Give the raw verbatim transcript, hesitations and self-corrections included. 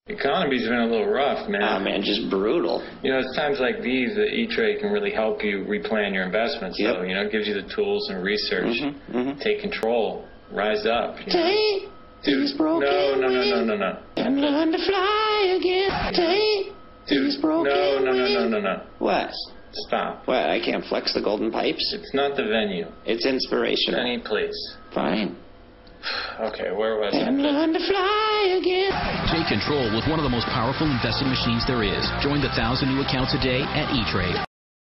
The economy's been a little rough, man. Ah, man, just brutal. You know, it's times like these that E-Trade can really help you replan your investments. Yep. So, you know, it gives you the tools and research. Mm-hmm, mm-hmm. Take control. Rise up. You know? Take Dude, these broken no, no, no, no, no, no. and learn to fly again. Take Dude, these broken no, no, no, no, no, no. What? Stop. What, I can't flex the golden pipes? It's not the venue. It's inspirational. Any place. Fine. Okay, where was And I? learn to fly again. Take control with one of the most powerful investing machines there is. Join the thousand new accounts a day at E-Trade.